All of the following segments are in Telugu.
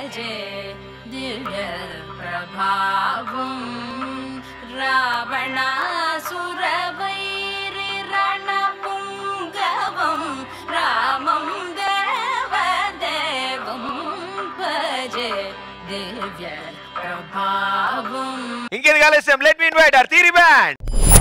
భజే దివ్య ప్రభావం రావణాసురవైరి రణపుంగవం రామం దేవదేవం భజే దివ్య ప్రభావం. ఇంకేది కాలేసం, let me invite our theory band.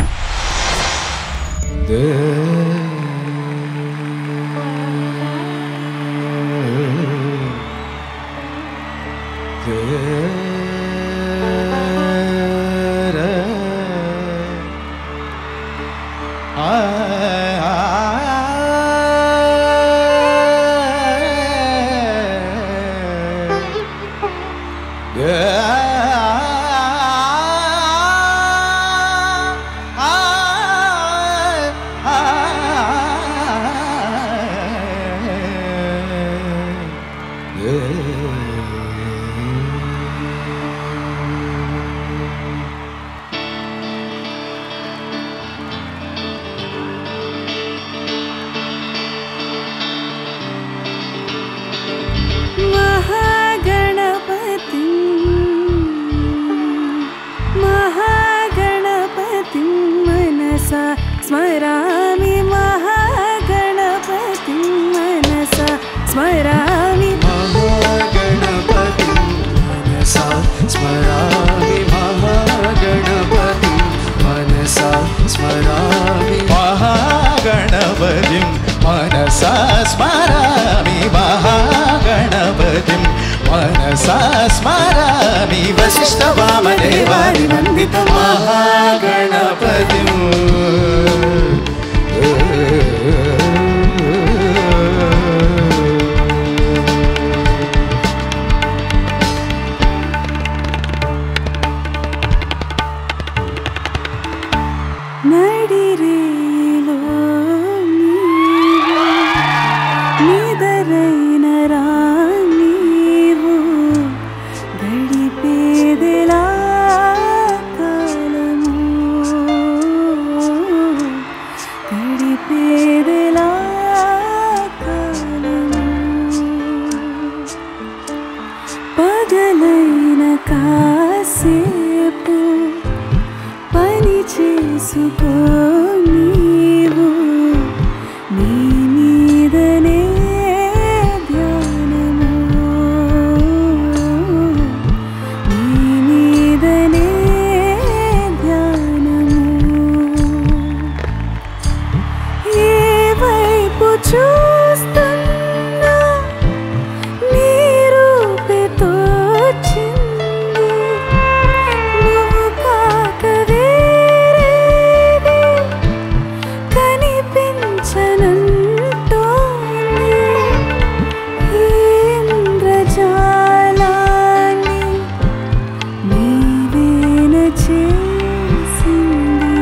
स्मरामि महागणपतिं मनसा स्मरामि महागणपतिं मनसा स्मरामि महागणपतिं मनसा स्मरामि महागणपतिं मनसा स्मरामि महागणपतिं मनसा स्मरामि वसिष्ठवामदेवादि वन्दित महागणपतिं నడిరేలో నిదరైన రానీవు గడిపేదెలా కాలము గడిపేదెలా కాలము పగలైన కాసేపు పని చేసుకో నీవు నీ మీదనే ధ్యానము నీ మీదనే ధ్యానము ఏ వైపు చూస్తున్నా నీ రూపే తోచింది నువ్వు కాక వేరేది కనిపించనంటోంది ఈ ఇంద్రజాలాన్ని నీవేన చేసింది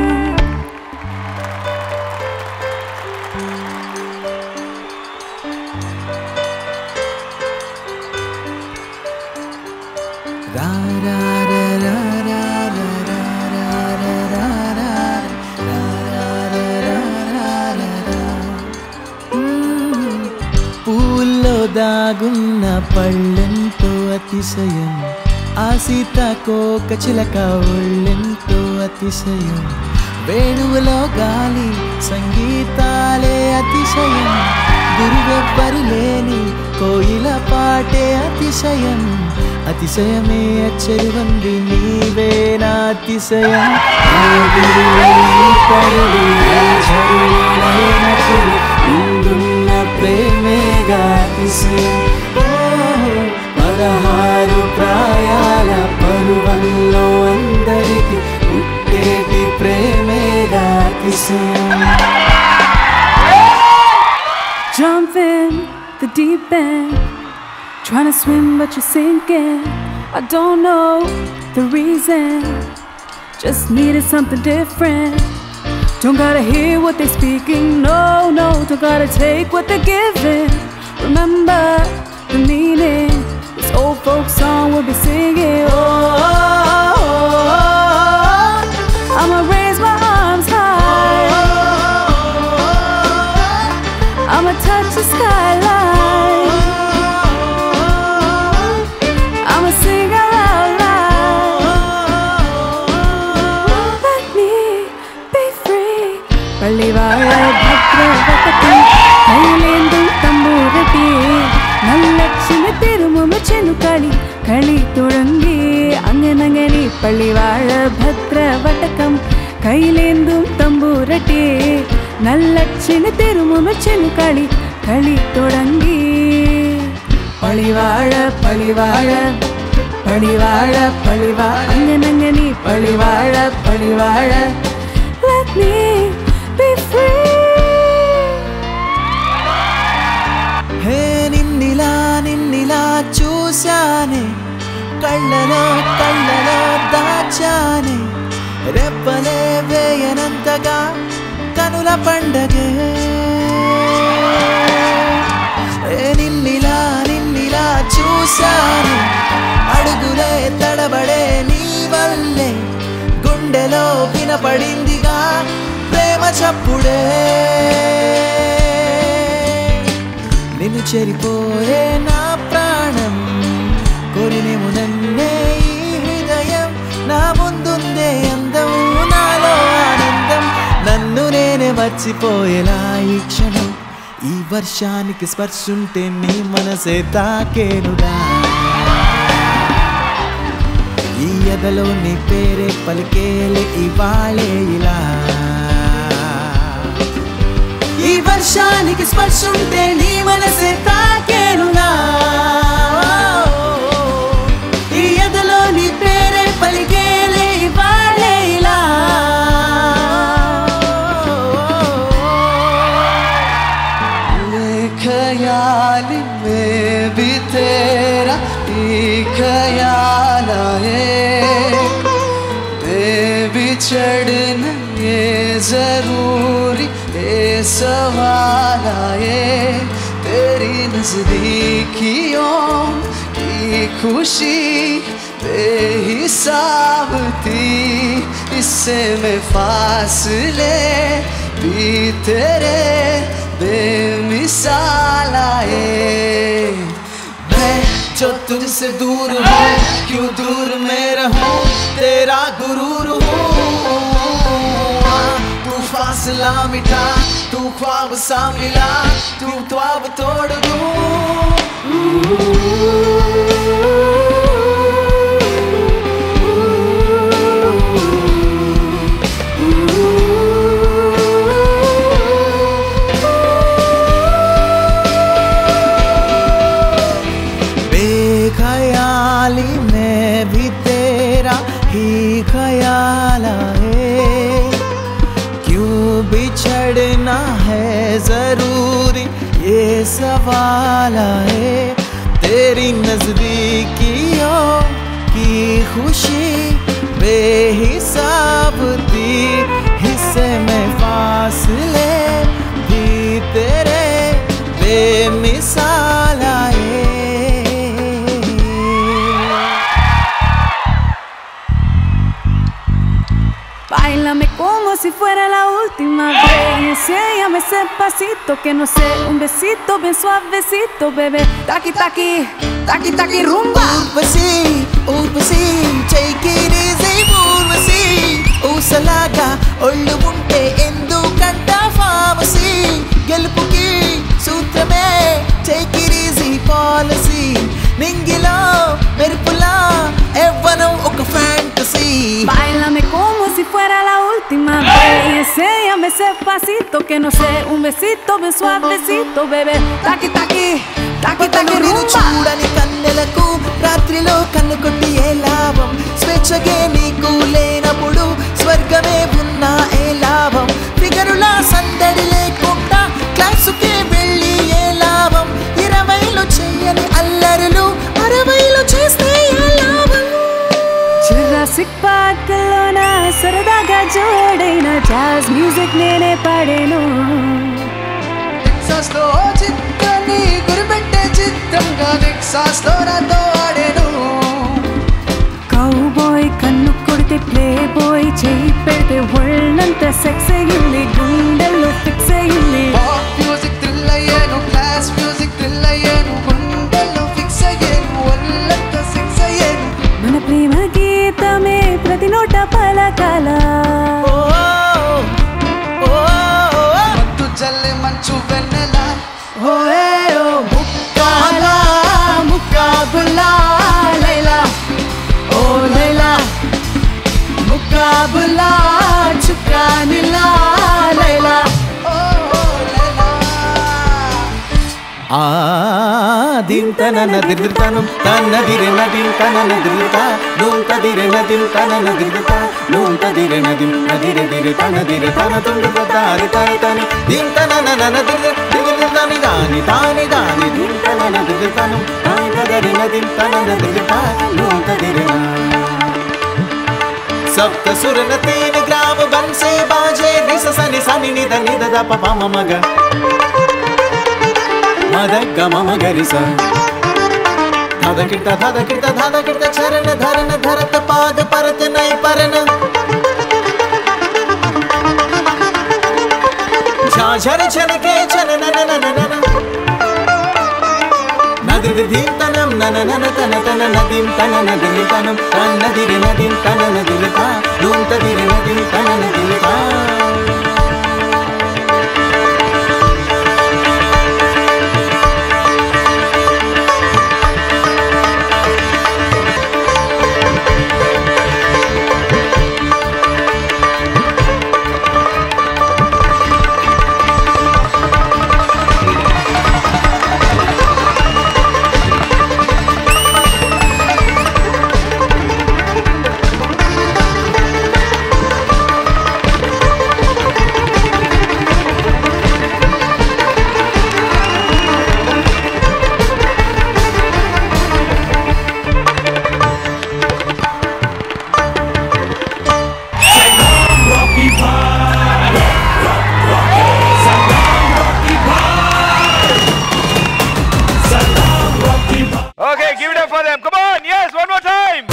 రా రా రా రా రా రా రా రా రా. పూల్లో దాగున్న పళ్ళెంతో అతిశయం ఆ సీతాకోక చిలక ఒళ్ళెంతో అతిశయం వేణువులో గాలి సంగీతాలే అతిశయం గురువెవ్వరు లేని కోయిల పాటే అతిశయం అతిశయమే అచ్చరివంది నీవే నా అతిశయం ముందున్న ప్రేమేగా అతిశయం 16 ప్రాయాల పరువంలో అందరికి పుట్టేటి ప్రేమేగా అతిశయం. Jump in the deep end, trying to swim but you're sinking. I don't know the reason, just needed something different. Don't gotta hear what they're speaking, no, no. Don't gotta take what they're giving. Remember the meaning, this old folk song we'll be singing. Oh, oh, oh, oh. I'ma raise my arms high, I'ma touch the skyline. കയ്യിലേന്തും തമ്പൂരട്ടെ നല്ലച്ഛന് തെരുമുമ ചെലുകളി കളി തുടങ്ങി പളിവാഴ പളിവാഴ പളിവാഴ പളിവാഴ അങ്ങനെ പളിവാഴ പളിവാഴ Let me be free హే నిన్నిలా చూశానే కళ్ళలో దాచానే రెప్పలే వేయనంతగా కనుల పండగే నిన్నిలా చూశానే అడుగులే తడబడే నీ వల్లే గుండెలో వినపడిందిగా ప్రేమ చప్పుడే నిన్ను చెరిపోయే నా ప్రాణం కోరినేమో నన్నే ఈ హృదయం నా ముందుందే అందం నాలో ఆనందం నన్ను నేనే మర్చిపోయేలా ఈ క్షణం ఈ వర్షానికి స్పర్శుంటే నీ మనసే తాకేనుగా ఈ ఎదలో నీ పేరే పలికేలే ఇవాళే ఇలా ఈ వర్షానికి స్పర్శుంటే నీ మనసే తాకేనుగా ఈ ఎదలో నీ పేరే పలికేలే ఇవాళే ఇలా ख्याल में भी तेरा ही ख्याल आए बेबिछड़ना ये जरूरी ये सवाल आए तेरी नजदीकियों की खुशी बेहिसाब थी इससे मैं फासले भी तेरे बेमिसाल आए मैं जो तुझसे दूर हूँ क्यों दूर मैं रहूँ तेरा गुरूर हूँ तू फासला मिटा तू ख्वाब सा मिला तू ख्वाब तोड़ दूँ ख्याली में भी तेरा ही ख्याल आए क्यों बिछड़ना है जरूरी ये सवाल आए तेरी नजदीकियों की खुशी बेहिसाब थी हिस्से में फासले भी तेरे बेमिसाल आए Báilame como si fuera la última vez y enséñame ese pasito que no sé, un besito bien suavecito, bebé. Taki taki, taki taki rumba. Urvasi, take it easy, Urvasi. Usalaga, ollu unte endukanta pharmacy. Gelupuki, sutrame, take it easy policy. Ningilo, merpula, evvanam oka fantasy. Báilame como si fuera la última vez y enséñame ese pasito que no sé, un besito bien suavecito, bebé. Taki taki, taki taki rumba. చూడని కన్నెలకు రాత్రిలో కన్ను కొట్టి ఏ లాభం స్వేచ్ఛగే నీకు లేనప్పుడు స్వర్గమే ఉన్న ఏ లాభం ఫిగరులా సందడి లేకుండా క్లాసుకే వెళ్ళి ఏ లాభం 20లో చెయ్యని అల్లరులు 60లో చేస్తే ఏ లాభం జురాసిక్ పార్క్లోన సరదాగా జోడైన జాజ్ మ్యూజిక్ నేనే పాడేను టెక్సాస్లో చిత్రాన్ని గురిపెట్టే చిత్రంగా టెక్సాస్లో నాతో ఆడేను కౌబాయ్ కన్ను కొడితే ప్లే బాయ్ చేయి పెడితే ఒళ్ళంతా సెక్స్ అయ్యింది గుండెల్లో ఫిక్స్ అయ్యింది పాప్ మ్యూజిక్ థ్రిల్ అయ్యాను క్లాస్ మ్యూజిక్ థ్రిల్ అయ్యాను గుండెల్లో ఫిక్స్ అయ్యాను ఒళ్ళంతా సెక్స్ అయ్యాను మన ప్రేమ గీతమే ప్రతి నోట పలకాల మత్తు జల్లె మంచు వెన్నెల ముక్కాలా ముక్కాబులా లైలా ఓ లైలా ముక్కాబులా చుక్కా ఆ దింతనన దిర్దిర్తనం తన్నదిరె నదిం తనన దిర్దిర్త నూంతదిరె నదిం తనన దిర్దిర్త నూంతదిరె నదిం నదిరె దిరె తనదిరె తన తుండుదారి తని తని దింతనన నదిరె దిర్దిర్తని దాని దాని దాని దింతనన దిర్దిర్తనం తన్నదిరె నదిం తనన దిర్దిర్త నూంతదిరె నా सप्त सुर न 3 ग्राम बंसे बाजे रिस सनि सनि निद निद द प म म ग मद ग म म ग रि स धद किट चरण धरन धरत पाद परत नै परन झाझर छन के चन नन नन नन नदिर् तनम नन नन तन तन नदीम तन नदिर् तनम तन नदिर् नदीम तन नदिर् ता नून तदिर् नदीम तन नदिर् ता Okay, give it up for them. Come on, yes, one more time.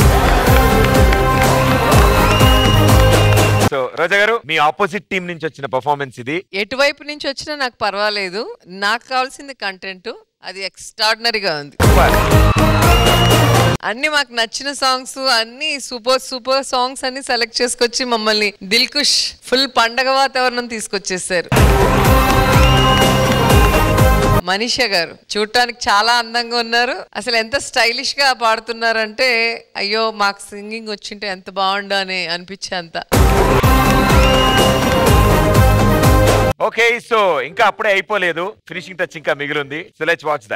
So, Roja garu, మీ ఆపోజిట్ టీం నుంచి వచ్చిన పర్ఫార్మెన్స్ ఇది. ఎటువైపు నుంచి వచ్చినా నాకు పర్వాలేదు. నాకు కావాల్సింది కంటెంట్. అది ఎక్స్ట్రాడినరీగా ఉంది. అన్ని మాకు నచ్చిన సాంగ్స్ అన్ని సూపర్ సాంగ్స్ అన్ని సెలెక్ట్ చేసుకొచ్చి మమ్మల్ని దిల్కుష్ ఫుల్ పండగ వాతావరణం తీసుకొచ్చేసారు. మనీషా గారు చూడటానికి చాలా అందంగా ఉన్నారు. అసలు ఎంత స్టైలిష్ గా పాడుతున్నారంటే అయ్యో మాకు సింగింగ్ వచ్చింటే ఎంత బాగుండు అని అనిపించే అంత. ఓకే, సో ఇంకా అప్పుడే అయిపోలేదు, ఫినిషింగ్ టచ్ ఇంకా మిగిలింది. So let's watch that.